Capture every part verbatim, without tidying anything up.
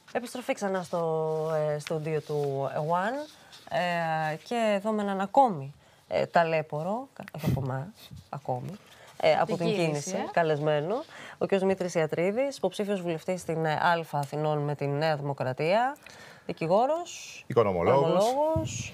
Επιστροφή ξανά στο ε, στούντιο του One ε, και εδώ με έναν ακόμη ε, ταλέπορο, όχι από εμάς, ακόμη, ε, από την κίνηση, ε. καλεσμένο, ο κ. Δημήτρης Ιατρίδης, υποψήφιος βουλευτής στην Α Αθηνών με τη Νέα Δημοκρατία, δικηγόρος, οικονομολόγος.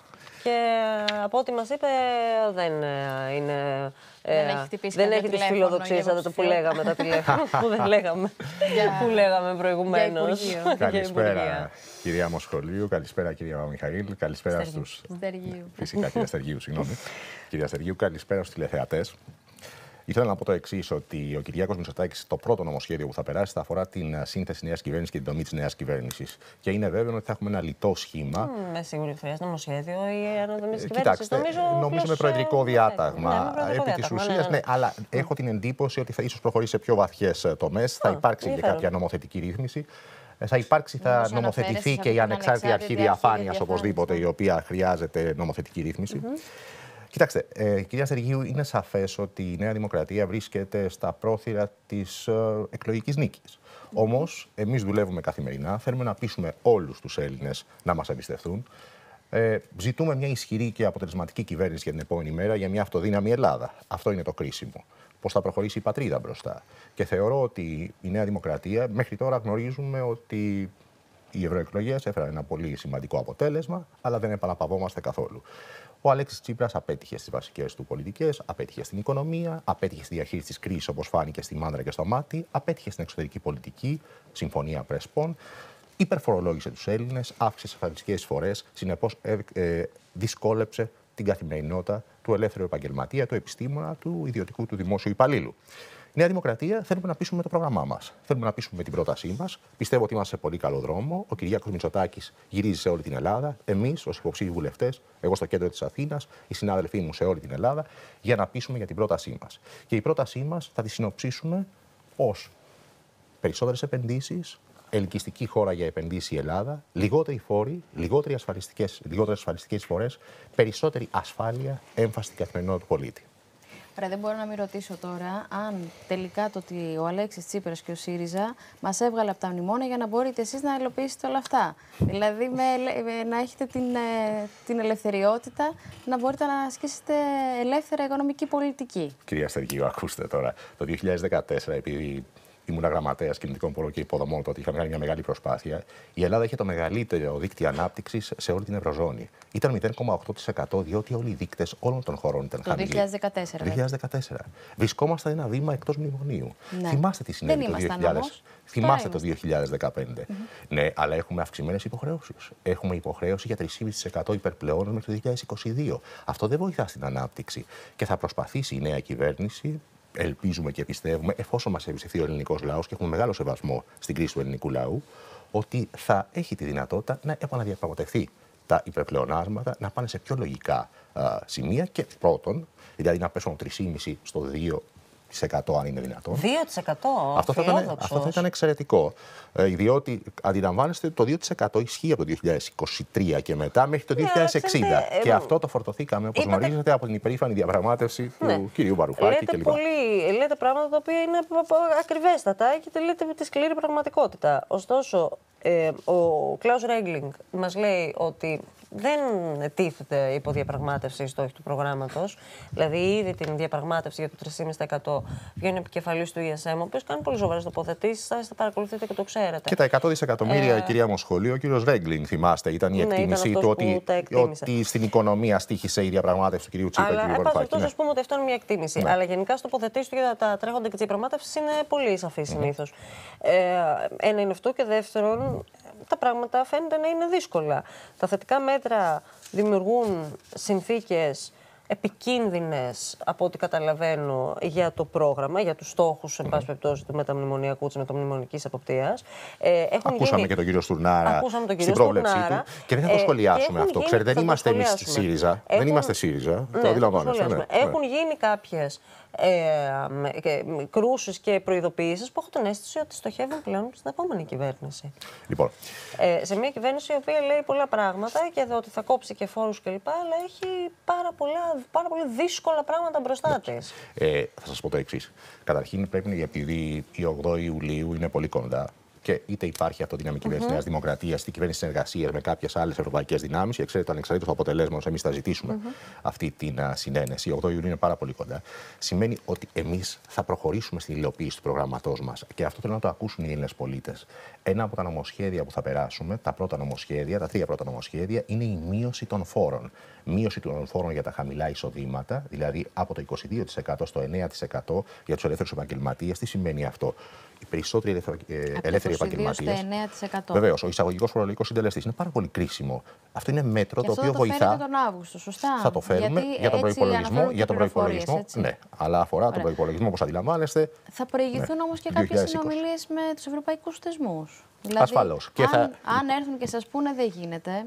Και από ό,τι μας είπε, δεν είναι. Δεν έχει χτυπήσει δεν έχει τις φιλοδοξίες που λέγαμε τα τηλέφωνα που δεν λέγαμε, που λέγαμε προηγουμένως. Καλησπέρα, κυρία Μοσχολίου, καλησπέρα, κυρία Μιχαήλ, καλησπέρα στους. Στεργίου. Φυσικά, κυρία Στεργίου, συγγνώμη. Κυρία Στεργίου, καλησπέρα στους τηλεθεατές. Ήθελα να πω το εξής, ότι ο Κυριάκος Μητσοτάκης, το πρώτο νομοσχέδιο που θα περάσει, θα αφορά την σύνθεση νέας κυβέρνησης και την δομή της νέας κυβέρνησης. Και είναι βέβαιο ότι θα έχουμε ένα λιτό σχήμα. Με σίγουρη χρειάζεται νομοσχέδιο ή αναδομή της κυβέρνησης. Κοιτάξτε, νομίζω, νομίζω με προεδρικό διάταγμα. Ναι, Επί της ουσίας, ναι, αλλά mm. έχω την εντύπωση ότι θα ίσως προχωρήσει σε πιο βαθιές τομές. Θα υπάρξει και κάποια νομοθετική ρύθμιση. Θα υπάρξει, θα νομοθετηθεί και η ανεξάρτητη αρχή διαφάνειας οπωσδήποτε, η οποία χρειάζεται νομοθετική ρύθμιση. Κοιτάξτε, ε, κυρία Στεργίου, είναι σαφές ότι η Νέα Δημοκρατία βρίσκεται στα πρόθυρα της ε, εκλογικής νίκης. Mm. Όμως, εμείς δουλεύουμε καθημερινά, θέλουμε να πείσουμε όλους τους Έλληνες να μας εμπιστευτούν. Ε, ζητούμε μια ισχυρή και αποτελεσματική κυβέρνηση για την επόμενη μέρα, για μια αυτοδύναμη Ελλάδα. Αυτό είναι το κρίσιμο. Πώς θα προχωρήσει η πατρίδα μπροστά. Και θεωρώ ότι η Νέα Δημοκρατία, μέχρι τώρα γνωρίζουμε ότι οι ευρωεκλογές έφεραν ένα πολύ σημαντικό αποτέλεσμα, αλλά δεν επαναπαυόμαστε καθόλου. Ο Αλέξης Τσίπρας απέτυχε στις βασικές του πολιτικές, απέτυχε στην οικονομία, απέτυχε στη διαχείριση της κρίσης όπως φάνηκε στη Μάνδρα και στο Μάτι, απέτυχε στην εξωτερική πολιτική, συμφωνία Πρεσπών, υπερφορολόγησε τους Έλληνες, αύξησε ασφαλιστικές εισφορές, συνεπώς ε, ε, δυσκόλεψε την καθημερινότητα του ελεύθερου επαγγελματία, του επιστήμονα, του ιδιωτικού, του δημόσιου υπαλλήλου. Η Νέα Δημοκρατία θέλουμε να πείσουμε με το πρόγραμμά μας. Θέλουμε να πείσουμε με την πρότασή μας. Πιστεύω ότι είμαστε σε πολύ καλό δρόμο. Ο Κυριάκος Μητσοτάκης γυρίζει σε όλη την Ελλάδα. Εμείς, ως υποψήφιοι βουλευτές, εγώ στο κέντρο της Αθήνας, οι συνάδελφοί μου σε όλη την Ελλάδα, για να πείσουμε για την πρότασή μας. Και η πρότασή μας θα τη συνοψίσουμε ως περισσότερες επενδύσεις, ελκυστική χώρα για επενδύσεις η Ελλάδα, λιγότεροι φόροι, λιγότερες ασφαλιστικές, λιγότερες ασφαλιστικές εισφορές, περισσότερη ασφάλεια, έμφαση στην καθημερινότητα του πολίτη. Ωραία, δεν μπορώ να μην ρωτήσω τώρα αν τελικά το ότι ο Αλέξης Τσίπρας και ο ΣΥΡΙΖΑ μας έβγαλε από τα μνημόνια για να μπορείτε εσείς να υλοποιήσετε όλα αυτά. Δηλαδή με, με, να έχετε την, την ελευθεριότητα να μπορείτε να ασκήσετε ελεύθερα οικονομική πολιτική. Κυρία Στεργίου, ακούστε τώρα. Το δύο χιλιάδες δεκατέσσερα, επειδή ήμουν γραμματέας κινητικών πόρων και υποδομών, τότε είχαμε κάνει μια μεγάλη προσπάθεια. Η Ελλάδα είχε το μεγαλύτερο δίκτυο ανάπτυξης σε όλη την Ευρωζώνη. Ήταν μηδέν κόμμα οκτώ τοις εκατό, διότι όλοι οι δείκτες όλων των χωρών ήταν χαμηλοί. Το δύο χιλιάδες δεκατέσσερα. δύο χιλιάδες δεκατέσσερα. Βρισκόμαστε ένα βήμα εκτός μνημονίου. Ναι. Θυμάστε τι συνέβη το δύο χιλιάδες. Θυμάστε το δύο χιλιάδες δεκαπέντε. Mm-hmm. Ναι, αλλά έχουμε αυξημένες υποχρεώσεις. Έχουμε υποχρέωση για τρία κόμμα πέντε τοις εκατό υπερπλεόνων μέχρι το δύο χιλιάδες είκοσι δύο. Αυτό δεν βοηθά στην ανάπτυξη. Και θα προσπαθήσει η νέα κυβέρνηση. Ελπίζουμε και πιστεύουμε, εφόσον μας εμπιστευτεί ο ελληνικός λαός και έχουμε μεγάλο σεβασμό στην κρίση του ελληνικού λαού, ότι θα έχει τη δυνατότητα να επαναδιαπραγματευτεί τα υπερπλεονάσματα, να πάνε σε πιο λογικά α, σημεία και πρώτον, δηλαδή να πέσουν τρία κόμμα πέντε στο δύο τοις εκατό αν είναι δυνατόν. δύο τοις εκατό, αυτό, θα ήταν, αυτό θα ήταν εξαιρετικό. Ε, διότι αντιλαμβάνεστε το δύο τοις εκατό ισχύει από το δύο χιλιάδες είκοσι τρία και μετά μέχρι το δύο χιλιάδες εξήντα. Ναι, ξέρετε, και ε, αυτό το φορτωθήκαμε, όπως είπατε, γνωρίζετε, από την υπερήφανη διαπραγμάτευση ναι. του κυρίου Βαρουφάκη κλπ. Λέτε πράγματα τα οποία είναι ακριβέστατα και λέτε τη σκληρή πραγματικότητα. Ωστόσο, ε, ο Κλάους Ρέγκλινγκ μας λέει ότι δεν τίθεται υποδιαπραγμάτευση η στόχη του προγράμματος. Δηλαδή, ήδη την διαπραγμάτευση για το τρία κόμμα πέντε τοις εκατό βγαίνει επικεφαλής του ι ες εμ, ο οποίος κάνει πολύ σοβαρές τοποθετήσεις, θα τα παρακολουθείτε και το ξέρετε. Και τα εκατό δισεκατομμύρια, ε... κυρία Μοσχολίου, ο κύριος Ρέγκλινγκ, θυμάστε, ήταν η εκτίμηση ναι, του ότι, ότι στην οικονομία στήχησε η διαπραγμάτευση του κυρίου Τσίπρα και του Βαρουφάκη. Αλλά, ναι. ας πούμε ότι αυτό είναι μια εκτίμηση. Ναι. Αλλά γενικά, στο τοποθετήσεις του για τα τρέχοντα και τις διαπραγμάτευσεις είναι πολύ σαφή συνήθως. Mm-hmm. Ε, ένα είναι αυτό και δεύτερον, τα πράγματα φαίνεται να είναι δύσκολα. Τα θετικά μέτρα δημιουργούν συνθήκες επικίνδυνες, από ό,τι καταλαβαίνω, για το πρόγραμμα, για τους στόχους, εν πάση περιπτώσει, του μεταμνημονιακού, της μεταμνημονικής εποπτείας. Ε, Ακούσαμε γίνει... και τον κύριο Στουρνάρα τον κύριο στην πρόβλεψή Στουρνάρα. του. Και δεν θα το σχολιάσουμε ε, αυτό. Ξέρετε, δεν είμαστε εμείς στη ΣΥΡΙΖΑ. Έχουν... Δεν είμαστε ΣΥΡΙΖΑ. Ναι, το αντιλαμβάνεστε. Ναι, Έχουν ναι. γίνει κάποιες ε, και, κρούσεις και προειδοποιήσεις που έχω την αίσθηση ότι στοχεύουν πλέον στην επόμενη κυβέρνηση. Λοιπόν. Ε, σε μια κυβέρνηση η οποία λέει πολλά πράγματα και εδώ ότι θα κόψει και φόρους κλπ. Αλλά έχει πάρα, πολλά, πάρα πολύ δύσκολα πράγματα μπροστά της. Ε, θα σας πω το εξής. Καταρχήν, πρέπει, επειδή η ογδόη Ιουλίου είναι πολύ κοντά, Και είτε υπάρχει αυτοδυναμική κυβέρνηση mm-hmm. Νέας Δημοκρατίας, είτε κυβέρνηση συνεργασίας με κάποιες άλλες ευρωπαϊκές δυνάμεις, και ξέρετε, ανεξαρτήτως του αποτελέσματος, εμείς θα ζητήσουμε mm-hmm. αυτή την uh, συνένεση. Η ογδόη Ιουνίου είναι πάρα πολύ κοντά. Σημαίνει ότι εμείς θα προχωρήσουμε στην υλοποίηση του προγραμματός μας. Και αυτό θέλω να το ακούσουν οι Έλληνες πολίτες. Ένα από τα νομοσχέδια που θα περάσουμε, τα πρώτα νομοσχέδια, τα τρία πρώτα νομοσχέδια, είναι η μείωση των φόρων. Μείωση των φόρων για τα χαμηλά εισοδήματα, δηλαδή από το είκοσι δύο τοις εκατό στο εννέα τοις εκατό για τους ελεύθερους επαγγελματίες. Τι σημαίνει αυτό? Οι περισσότεροι ελεύθεροι επαγγελματίες. Βεβαίως, ο εισαγωγικός φορολογικός συντελεστής είναι πάρα πολύ κρίσιμο. Αυτό είναι μέτρο και το οποίο βοηθά. Θα το φέρετε τον Αύγουστο, σωστά. Θα το φέρουμε γιατί για τον προϋπολογισμό. Για τον προϋπολογισμό, ναι. Αλλά αφορά Ωραία. τον προϋπολογισμό, όπως αντιλαμβάνεστε. Θα προηγηθούν ναι. όμως και κάποιες συνομιλίες με τους ευρωπαϊκούς θεσμούς. Δηλαδή, ασφαλώς. Αν, θα... αν έρθουν και σας πούνε δεν γίνεται.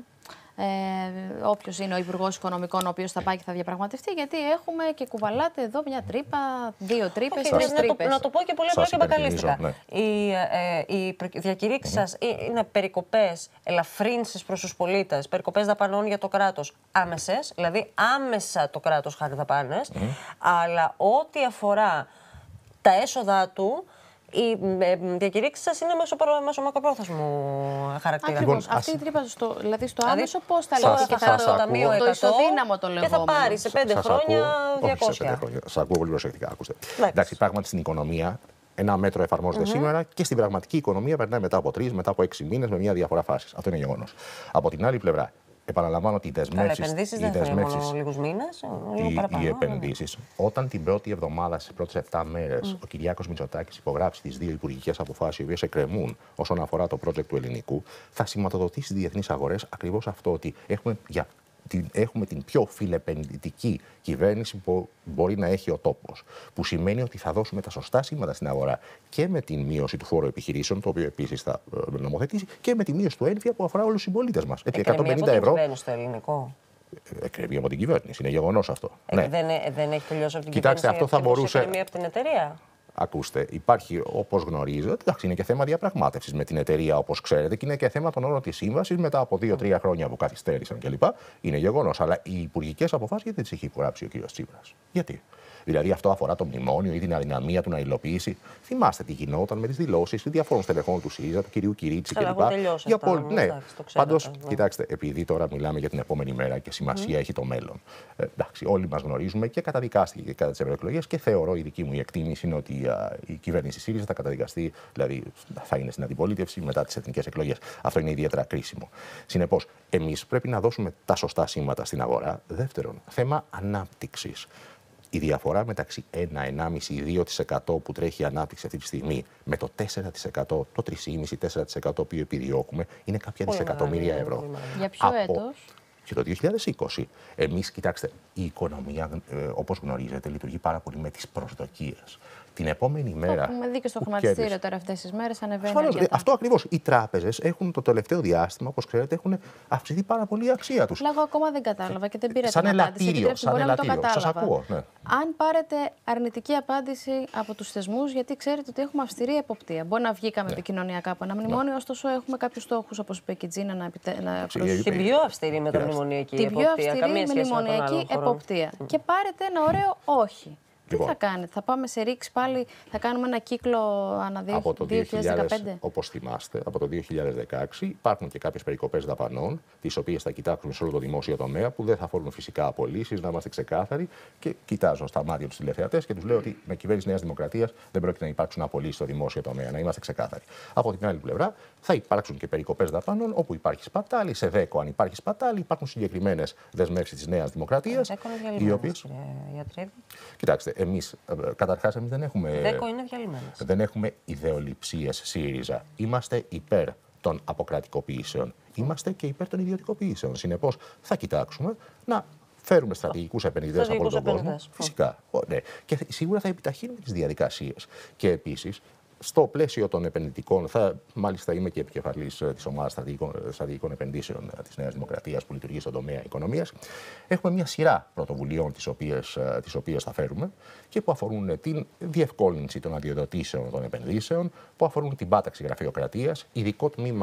Ε, Όποιος είναι ο Υπουργός Οικονομικών, ο οποίος θα πάει και θα διαπραγματευτεί, γιατί έχουμε και κουβαλάτε εδώ μια τρύπα, δύο τρύπες, τρεις τρύπες. Να το πω και πολύ απλά και μπακαλίστικα. Ναι. Οι, ε, οι διακηρύξεις mm-hmm. σας είναι περικοπές, ελαφρύνσεις προς τους πολίτες, περικοπές δαπανών για το κράτος άμεσες, δηλαδή άμεσα το κράτος χάρη δαπάνες, mm-hmm. αλλά ό,τι αφορά τα έσοδα του, οι διακηρύξεις σας είναι μέσω, μέσω μακροπρόθεσμου χαρακτήρα. Ακριβώς. Αυτή η τρύπα, στο, δηλαδή στο άμεσο, πώς θα λύσει και θα το ταμείο εκατό, το ισοδύναμο το λεγόμενο. Και θα πάρει σε πέντε χρόνια διακόσια. Σας ακούω πολύ προσεκτικά, ακούστε. Εντάξει, πράγματι στην οικονομία ένα μέτρο εφαρμόζεται mm-hmm. σήμερα και στην πραγματική οικονομία περνάει μετά από τρεις, μετά από έξι μήνες με μια διαφορά φάσης. Αυτό είναι γεγονός. Από την άλλη πλευρά, επαναλαμβάνω ότι οι δεσμεύσεις. Οι επενδύσεις δεν θα είναι μόνο λίγους μήνες, λίγο παραπάνω. Οι επενδύσεις. Όταν την πρώτη εβδομάδα, στις πρώτες επτά μέρες, mm. ο Κυριάκος Μητσοτάκης υπογράψει τις δύο υπουργικές αποφάσεις, οι οποίες εκκρεμούν όσον αφορά το project του ελληνικού, θα σηματοδοτήσει στις διεθνείς αγορές ακριβώς αυτό, ότι έχουμε για Την, έχουμε την πιο φιλεπενδυτική κυβέρνηση που μπορεί να έχει ο τόπος. Που σημαίνει ότι θα δώσουμε τα σωστά σήματα στην αγορά και με την μείωση του φόρου επιχειρήσεων, το οποίο επίσης θα ε, νομοθετήσει, και με τη μείωση του ένφια που αφορά όλους τους συμπολίτες μας. Έτσι, εκατόν πενήντα ευρώ. Εκκρεμεί στο ελληνικό. Εκκρεμεί από την κυβέρνηση. Είναι γεγονός αυτό. Ε, ναι. δεν, δεν έχει τελειώσει από την Κοιτάξτε, κυβέρνηση. Αυτό θα μπορούσε. Εκκρεμεί από την εταιρεία. Ακούστε, υπάρχει, όπως γνωρίζετε, εντάξει, είναι και θέμα διαπραγμάτευσης με την εταιρεία, όπως ξέρετε, και είναι και θέμα των όρων της σύμβασης μετά από δύο-τρία χρόνια που καθυστέρησαν κλπ. Είναι γεγονός. Αλλά οι υπουργικές αποφάσεις γιατί δεν τις έχει υπογράψει ο κ. Τσίπρας? Γιατί? Δηλαδή αυτό αφορά το μνημόνιο ή την αδυναμία του να υλοποιήσει. Θυμάστε τι γινόταν με τις δηλώσεις διαφόρων στελεχών του ΣΥΡΙΖΑ, του κυρίου Κυρίτσι κλπ. Για πολύ. Ναι, πάντως, ναι. κοιτάξτε, επειδή τώρα μιλάμε για την επόμενη μέρα και σημασία mm. έχει το μέλλον. Ε, εντάξει, όλοι μας γνωρίζουμε και καταδικάστηκε και κατά τις ευρωεκλογές και θεωρώ, η δική μου εκτίμηση είναι ότι α, η κυβέρνηση ΣΥΡΙΖΑ θα καταδικαστεί, δηλαδή θα είναι στην αντιπολίτευση μετά τις εθνικές εκλογές. Αυτό είναι ιδιαίτερα κρίσιμο. Συνεπώς, εμείς πρέπει να δώσουμε τα σωστά σήματα στην αγορά. Δεύτερον, θέμα ανάπτυξης. Η διαφορά μεταξύ ένα, ενάμιση ή δύο τοις εκατό που τρέχει η ανάπτυξη αυτή τη στιγμή με το τέσσερα τοις εκατό, το τρία κόμμα πέντε με τέσσερα τοις εκατό που επιδιώκουμε είναι κάποια πολύ δισεκατομμύρια μεγάλη, ευρώ. Για ποιο Από... έτος? Και το δύο χιλιάδες είκοσι. Εμείς, κοιτάξτε, η οικονομία, ε, όπως γνωρίζετε, λειτουργεί πάρα πολύ με τις προσδοκίες. Την επόμενη μέρα. Έχουμε δει και στο χρηματιστήριο τώρα αυτές τις μέρες ανεβαίνει. Ασφαλώς, αυτό ακριβώς. Οι τράπεζες έχουν το τελευταίο διάστημα, όπως ξέρετε, έχουν αυξηθεί πάρα πολύ η αξία τους. Εγώ ακόμα δεν κατάλαβα και δεν πήρα σαν την απάντηση. Ελαττήριο, σαν ελαττήριο. Σας ακούω. Ναι. Αν πάρετε αρνητική απάντηση από τους θεσμούς, γιατί ξέρετε ότι έχουμε αυστηρή εποπτεία. Μπορεί να βγήκαμε ναι. επικοινωνιακά από ένα μνημόνιο, ναι. ωστόσο έχουμε κάποιους στόχους, όπως είπε και η Τζίνα, να επιτελέσουμε. Την πιο αυστηρή μεταμνημονιακή εποπτεία. Την πιο αυστηρή μνημονιακή εποπτεία. Και πάρετε ένα ωραίο όχι. Λοιπόν, τι θα κάνετε, θα πάμε σε ρήξη πάλι, θα κάνουμε ένα κύκλο ανά δύο χιλιάδες δεκαπέντε. Όπως θυμάστε, από το δύο χιλιάδες δεκαέξι υπάρχουν και κάποιες περικοπές δαπανών, τις οποίες θα κοιτάξουμε σε όλο το δημόσιο τομέα, που δεν θα αφορούν φυσικά απολύσεις, να είμαστε ξεκάθαροι. Και κοιτάζω στα μάτια τους τηλεθεατές και τους λέω ότι με κυβέρνηση Νέας Δημοκρατίας δεν πρόκειται να υπάρξουν απολύσεις στο δημόσιο τομέα, να είμαστε ξεκάθαροι. Από την άλλη πλευρά, θα υπάρξουν και περικοπές δαπανών, όπου υπάρχει σπατάλη, σε ΔΕΚΟ, αν υπάρχει σπατάλη, υπάρχουν συγκεκριμένες δεσμεύσεις της Νέας Δημοκρατίας. Οι οποίες. Κοιτάξτε. Εμείς, καταρχάς, εμείς δεν έχουμε, ΔΕΚΟ είναι διαλυμένες. Δεν έχουμε ιδεολειψίες ΣΥΡΙΖΑ. Είμαστε υπέρ των αποκρατικοποιήσεων. Είμαστε και υπέρ των ιδιωτικοποιήσεων. Συνεπώς, θα κοιτάξουμε να φέρουμε στρατηγικούς επενδυτές από όλο τον κόσμο. Φυσικά. Ναι. Και σίγουρα θα επιταχύνουμε τις διαδικασίες. Και επίσης, στο πλαίσιο των επενδυτικών, θα, μάλιστα είμαι και επικεφαλής της ομάδας στρατηγικών επενδύσεων της Νέας Δημοκρατίας που λειτουργεί στον τομέα οικονομίας, έχουμε μια σειρά πρωτοβουλειών τις οποίες, τις οποίες θα φέρουμε και που αφορούν την διευκόλυνση των αδειοδοτήσεων των επενδύσεων, που αφορούν την πάταξη γραφειοκρατίας, ειδικό τμήμα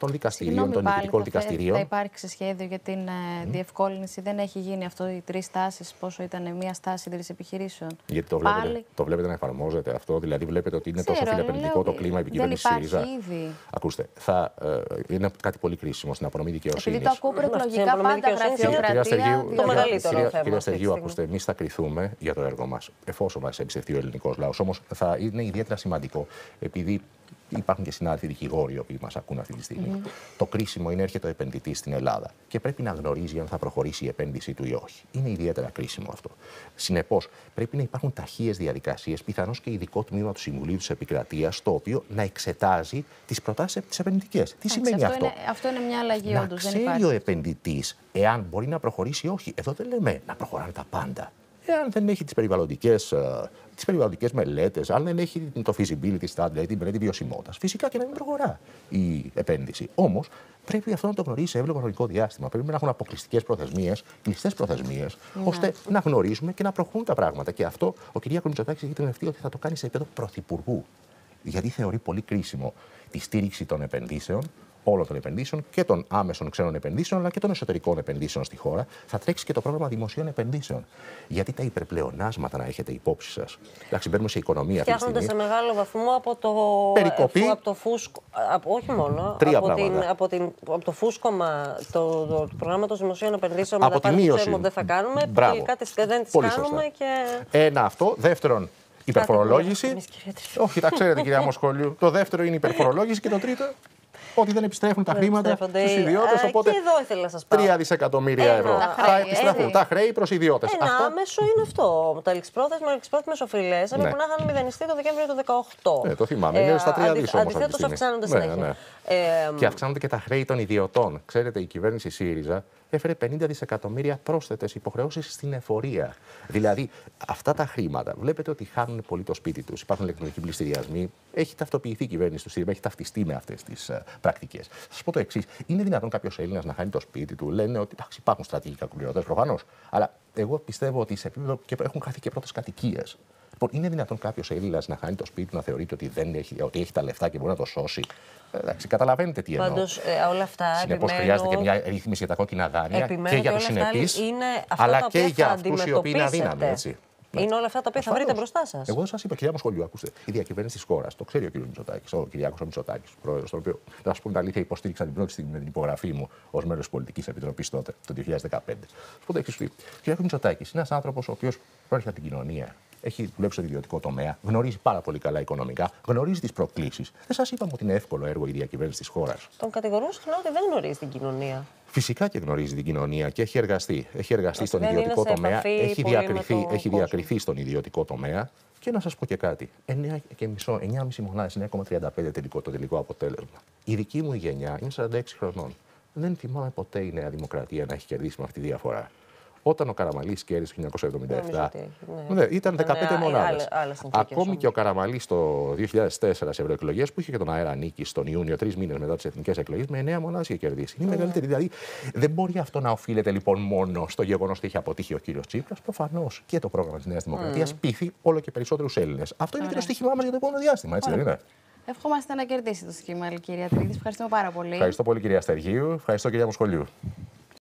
των δικαστηρίων, Συγγνώμη, των πάλι, διοικητικών θα, δικαστηρίων. Θα υπάρξει σχέδιο για την mm. διευκόλυνση. Δεν έχει γίνει αυτό οι τρεις τάσεις, πόσο ήταν μία στάση τρεις επιχειρήσεων. Γιατί το βλέπετε, πάλι... το βλέπετε να εφαρμόζεται αυτό, δηλαδή βλέπετε ότι είναι Ξέρω, τόσο φιλεπενδυτικό το κλίμα επικυβέρνηση ΣΥΡΙΖΑ. Ήδη. Ακούστε, θα, ε, είναι κάτι πολύ κρίσιμο στην απονομή δικαιοσύνη. Επειδή το ακούω προεκλογικά πάντα γραφειοκρατία. Το μεγαλύτερο θέμα. Κυρία Στεργίου, ακούστε, εμείς θα κριθούμε για το έργο μας, εφόσον μας εμπιστευτεί ο ελληνικός λαός. Όμως θα είναι ιδιαίτερα σημαντικό, επειδή υπάρχουν και συνάδελφοι δικηγόροι οι οποίοι μας ακούν αυτή τη στιγμή. Mm-hmm. Το κρίσιμο είναι έρχεται ο επενδυτής στην Ελλάδα και πρέπει να γνωρίζει αν θα προχωρήσει η επένδυσή του ή όχι. Είναι ιδιαίτερα κρίσιμο αυτό. Συνεπώς, πρέπει να υπάρχουν ταχείες διαδικασίες, πιθανώς και ειδικό τμήμα του Συμβουλίου της Επικρατείας, το οποίο να εξετάζει τις προτάσεις τις επενδυτικές. Τι σημαίνει αυτό? Αυτό είναι, αυτό είναι μια αλλαγή, να όντως. ξέρει Δεν υπάρχει. ο επενδυτής εάν μπορεί να προχωρήσει ή όχι. Εδώ δεν λέμε να προχωράνε τα πάντα. Εάν δεν έχει τις περιβαλλοντικές, τις περιβαλλοντικές μελέτες, αν δεν έχει το feasibility study, δηλαδή την μελέτη βιωσιμότητας, φυσικά και να μην προχωρά η επένδυση. Όμως πρέπει αυτό να το γνωρίζει σε εύλογο χρονικό διάστημα. Πρέπει να έχουν αποκλειστικές προθεσμίες, κλειστές προθεσμίες, ναι. ώστε να γνωρίζουμε και να προχωρούν τα πράγματα. Και αυτό ο κ. Μητσοτάκης έχει δεσμευτεί ότι θα το κάνει σε επίπεδο πρωθυπουργού. Γιατί θεωρεί πολύ κρίσιμο τη στήριξη των επενδύσεων, όλων των επενδύσεων και των άμεσων ξένων επενδύσεων, αλλά και των εσωτερικών επενδύσεων στη χώρα. Θα τρέξει και το πρόγραμμα δημοσίων επενδύσεων. Γιατί τα υπερπλεονάσματα να έχετε υπόψη σας. Εντάξει, μπαίνουμε σε οικονομία αυτή τη στιγμή. Φτιάχνονται σε μεγάλο βαθμό από το, περικοπή, από το φούσκο. Από, όχι μόνο. Τρία από, την, από, την, από το φούσκωμα το, το, του προγράμματος δημοσίων επενδύσεων. Από τη μείωση. Δεν θα κάνουμε. Τελικά δεν τις Πολύ κάνουμε. Και... Ένα αυτό. Δεύτερον, υπερφορολόγηση. Όχι, τα ξέρετε, κυρία Μοσχολιού. Το δεύτερο είναι υπερφορολόγηση και το τρίτο. Ότι δεν επιστρέφουν τα χρήματα στους ιδιώτες. Οπότε και εδώ ήθελα να σας πω. τρία δισεκατομμύρια ευρώ τα θα επιστρέφουν τα χρέη προς ιδιώτες. Ένα αυτό... άμεσο είναι αυτό. Τα ληξιπρόθεσμα, ληξιπρόθεσμες οφειλές έπρεπε ναι. να είχαν μηδενιστεί το Δεκέμβριο του δεκαοκτώ. Ναι, το θυμάμαι. Είναι ε, στα τρία δις όμως. Αντιθέτως αυξάνονται ναι, συνέχεια. Ναι. Ε, και αυξάνονται και τα χρέη των ιδιωτών. Ξέρετε, η κυβέρνηση ΣΥΡΙΖΑ έφερε πενήντα δισεκατομμύρια πρόσθετες υποχρεώσεις στην εφορία. Δηλαδή, αυτά τα χρήματα βλέπετε ότι χάνουν πολύ το σπίτι τους. Υπάρχουν ηλεκτρονικοί πληστηριασμοί. Έχει ταυτοποιηθεί η κυβέρνηση του ΣΥΡΙΖΑ, έχει ταυτιστεί με αυτές τις uh, πρακτικές. Θα σας πω το εξής. Είναι δυνατόν κάποιος Έλληνας να χάνει το σπίτι του? Λένε ότι εντάξει, υπάρχουν στρατηγικά κακουπληρωτές προφανώς. Αλλά εγώ πιστεύω ότι σε επίπεδο και έχουν χαθεί και πρώτες κατοικίες. Λοιπόν, είναι δυνατόν κάποιος Έλληνας να χάνει το σπίτι του, να θεωρείται ότι, δεν έχει, ότι έχει τα λεφτά και μπορεί να το σώσει? Εντάξει, καταλαβαίνετε τι εννοώ. Πάντως, ε, όλα αυτά. Συνεπώς, επιμένω... χρειάζεται και μια ρύθμιση για τα κόκκινα δάνεια επιμένω και για τους συνεπείς, αλλά και για αυτούς οι οποίοι είναι αδύναμοι. Έτσι. Είναι όλα αυτά τα οποία θα βρείτε μπροστά σας. Εγώ σας είπα, κυρία Μοσχολιού, ακούστε, η διακυβέρνηση της χώρας, το ξέρει ο κ. Μητσοτάκης, ο Κυριάκος Μητσοτάκης, πρόεδρος, τον οποίο, να σας πω την αλήθεια, υποστήριξα την πρώτη στιγμή με την υπογραφή μου ως μέλος της Πολιτικής Επιτροπής τότε, το δύο χιλιάδες δεκαπέντε. Σας πω το εξής. Ο Κυριάκος Μητσοτάκης είναι ένας άνθρωπος ο οποίος προέρχεται από την κοινωνία. Έχει δουλέψει στον ιδιωτικό τομέα, γνωρίζει πάρα πολύ καλά οικονομικά, γνωρίζει τις προκλήσεις. Δεν σας είπαμε ότι είναι εύκολο έργο η διακυβέρνηση της χώρας. Τον κατηγορούν συχνά ότι δεν γνωρίζει την κοινωνία. Φυσικά και γνωρίζει την κοινωνία και έχει εργαστεί. Έχει εργαστεί στον ιδιωτικό τομέα, έχει διακριθεί, έχει διακριθεί στον ιδιωτικό τομέα. Και να σας πω και κάτι. εννιά και μισό, εννιά κόμμα πέντε μονάδες, εννιά κόμμα τριάντα πέντε τελικό, το τελικό αποτέλεσμα. Η δική μου γενιά είναι σαράντα έξι χρονών. Δεν θυμάμαι ποτέ η Νέα Δημοκρατία να έχει κερδίσει με αυτή τη διαφορά. Όταν ο Καραμανλής κέρδισε το χίλια εννιακόσια εβδομήντα επτά, ναι. Ναι, ήταν δεκαπέντε μονάδες. Ακόμη και ο Καραμανλής το δύο χιλιάδες τέσσερα σε ευρωεκλογές που είχε και τον αέρα νίκη τον Ιούνιο, τρεις μήνες μετά τις εθνικές εκλογές, με εννέα μονάδες είχε κερδίσει. Είναι mm. μεγαλύτερη. Δηλαδή δεν μπορεί αυτό να οφείλεται λοιπόν μόνο στο γεγονός ότι έχει αποτύχει ο κύριος Τσίπρας. Προφανώς και το πρόγραμμα της Νέας Δημοκρατίας mm. πείθει όλο και περισσότερους Έλληνες. Αυτό είναι και το στοίχημά μας για το επόμενο διάστημα, έτσι δεν είναι? Ευχόμαστε να κερδίσει το σχήμα, κυρία Τρίδη. Ευχαριστούμε πάρα πολύ. Ευχαριστώ πολύ, κυρία Στεργίου. Ευχαριστώ, κυρία Μοσχολιού.